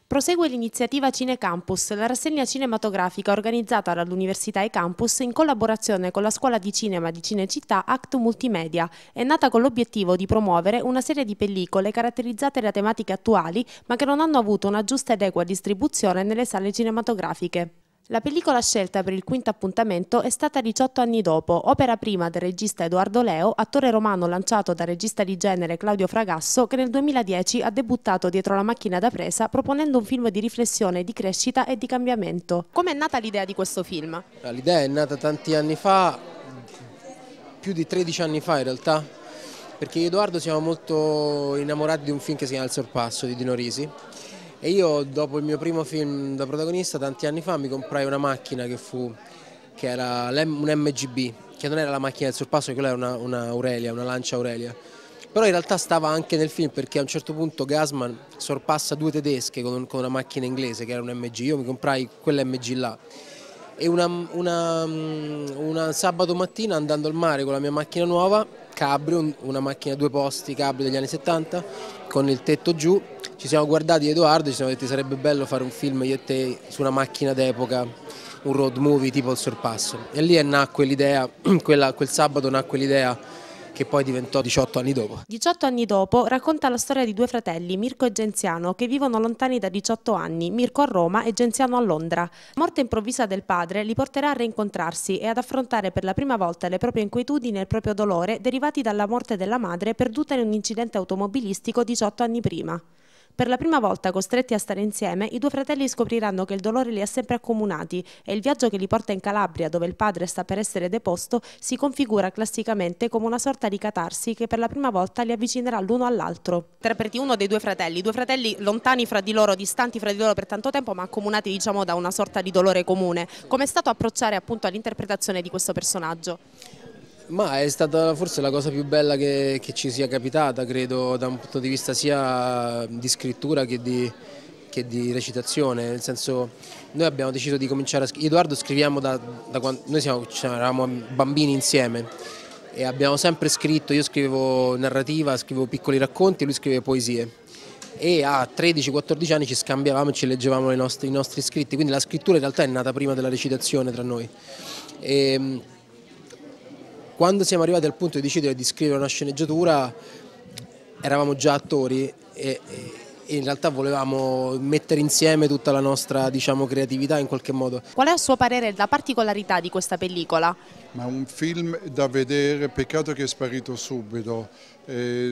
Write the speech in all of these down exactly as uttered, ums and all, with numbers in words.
Prosegue l'iniziativa Cinecampus, la rassegna cinematografica organizzata dall'Università eCampus in collaborazione con la Scuola di Cinema di Cinecittà Act Multimedia. È nata con l'obiettivo di promuovere una serie di pellicole caratterizzate da tematiche attuali ma che non hanno avuto una giusta ed equa distribuzione nelle sale cinematografiche. La pellicola scelta per il quinto appuntamento è stata diciotto anni dopo, opera prima del regista Edoardo Leo, attore romano lanciato dal regista di genere Claudio Fragasso, che nel duemiladieci ha debuttato dietro la macchina da presa proponendo un film di riflessione, di crescita e di cambiamento. Com'è nata l'idea di questo film? L'idea è nata tanti anni fa, più di tredici anni fa in realtà, perché io e Edoardo siamo molto innamorati di un film che si chiama Il Sorpasso di Dino Risi. E io dopo il mio primo film da protagonista tanti anni fa mi comprai una macchina che fu che era un M G B, che non era la macchina del sorpasso, quella era una, una Aurelia, una Lancia Aurelia. Però in realtà stava anche nel film perché a un certo punto Gassman sorpassa due tedesche con, con una macchina inglese che era un M G. Io mi comprai quell'M G là. E una, una, una sabato mattina andando al mare con la mia macchina nuova, cabrio, una macchina a due posti, cabrio degli anni settanta, con il tetto giù, ci siamo guardati Edoardo e ci siamo detti sarebbe bello fare un film io e te su una macchina d'epoca, un road movie tipo Il Sorpasso. E lì nacque l'idea, quel sabato nacque l'idea che poi diventò diciotto anni dopo. diciotto anni dopo racconta la storia di due fratelli, Mirko e Genziano, che vivono lontani da diciotto anni, Mirko a Roma e Genziano a Londra. La morte improvvisa del padre li porterà a rincontrarsi e ad affrontare per la prima volta le proprie inquietudini e il proprio dolore derivati dalla morte della madre perduta in un incidente automobilistico diciotto anni prima. Per la prima volta costretti a stare insieme, i due fratelli scopriranno che il dolore li ha sempre accomunati e il viaggio che li porta in Calabria, dove il padre sta per essere deposto, si configura classicamente come una sorta di catarsi che per la prima volta li avvicinerà l'uno all'altro. Interpreti uno dei due fratelli, due fratelli lontani fra di loro, distanti fra di loro per tanto tempo, ma accomunati diciamo da una sorta di dolore comune. Com'è stato approcciare appunto all'interpretazione di questo personaggio? Ma è stata forse la cosa più bella che, che ci sia capitata, credo, da un punto di vista sia di scrittura che di, che di recitazione, nel senso noi abbiamo deciso di cominciare a scrivere, Edoardo scriviamo da, da quando noi siamo, cioè, eravamo bambini insieme e abbiamo sempre scritto, io scrivevo narrativa, scrivevo piccoli racconti e lui scriveva poesie. E a tredici quattordici anni ci scambiavamo e ci leggevamo i nostri, i nostri scritti, quindi la scrittura in realtà è nata prima della recitazione tra noi. E, quando siamo arrivati al punto di decidere di scrivere una sceneggiatura eravamo già attori e, e in realtà volevamo mettere insieme tutta la nostra, diciamo, creatività in qualche modo. Qual è a suo parere la particolarità di questa pellicola? Ma un film da vedere, peccato che è sparito subito. È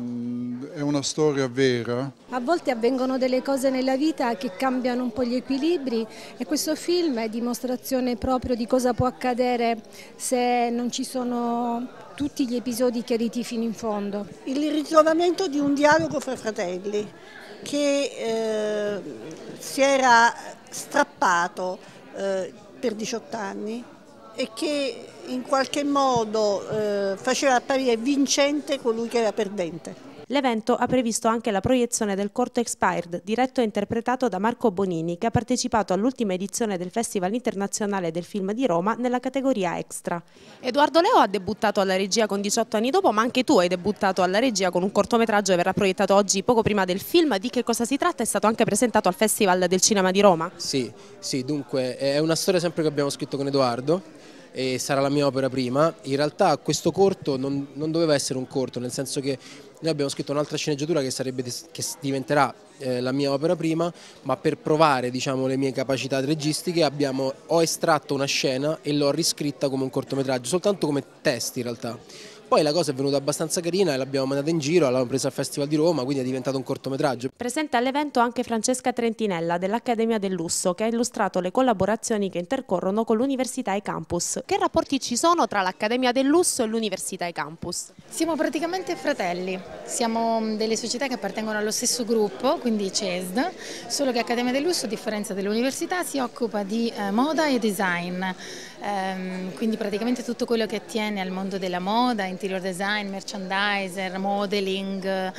una storia vera. A volte avvengono delle cose nella vita che cambiano un po' gli equilibri e questo film è dimostrazione proprio di cosa può accadere se non ci sono tutti gli episodi chiariti fino in fondo. Il ritrovamento di un dialogo fra fratelli che eh, si era strappato eh, per diciotto anni e che in qualche modo eh, faceva apparire vincente colui che era perdente. L'evento ha previsto anche la proiezione del corto Expired, diretto e interpretato da Marco Bonini, che ha partecipato all'ultima edizione del Festival Internazionale del Film di Roma nella categoria Extra. Edoardo Leo ha debuttato alla regia con diciotto anni dopo, ma anche tu hai debuttato alla regia con un cortometraggio che verrà proiettato oggi poco prima del film. Di che cosa si tratta? È stato anche presentato al Festival del Cinema di Roma. Sì, sì, dunque è una storia sempre che abbiamo scritto con Edoardo e sarà la mia opera prima. In realtà questo corto non, non doveva essere un corto, nel senso che noi abbiamo scritto un'altra sceneggiatura che, sarebbe, che diventerà eh, la mia opera prima, ma per provare, diciamo, le mie capacità registiche abbiamo, ho estratto una scena e l'ho riscritta come un cortometraggio, soltanto come testi in realtà. Poi la cosa è venuta abbastanza carina e l'abbiamo mandata in giro, l'abbiamo presa al Festival di Roma, quindi è diventato un cortometraggio. Presente all'evento anche Francesca Trentinella dell'Accademia del Lusso, che ha illustrato le collaborazioni che intercorrono con l'Università eCampus. Che rapporti ci sono tra l'Accademia del Lusso e l'Università eCampus? Siamo praticamente fratelli, siamo delle società che appartengono allo stesso gruppo, quindi C E S D, solo che Accademia del Lusso, a differenza dell'università, si occupa di eh, moda e design. Ehm, quindi praticamente tutto quello che attiene al mondo della moda, interior design, merchandiser, modeling,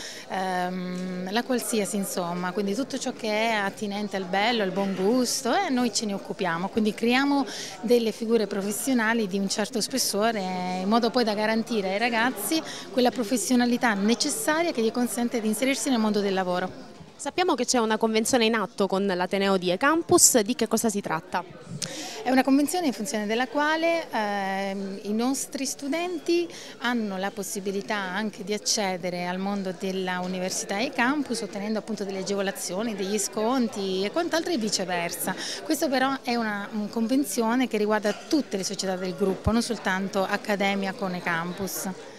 ehm, la qualsiasi insomma, quindi tutto ciò che è attinente al bello, al buon gusto e noi ce ne occupiamo, quindi creiamo delle figure professionali di un certo spessore in modo poi da garantire ai ragazzi quella professionalità necessaria che gli consente di inserirsi nel mondo del lavoro. Sappiamo che c'è una convenzione in atto con l'Ateneo di eCampus, di che cosa si tratta? È una convenzione in funzione della quale eh, i nostri studenti hanno la possibilità anche di accedere al mondo della università eCampus ottenendo appunto delle agevolazioni, degli sconti e quant'altro e viceversa. Questo però è una, una convenzione che riguarda tutte le società del gruppo, non soltanto Accademia con eCampus.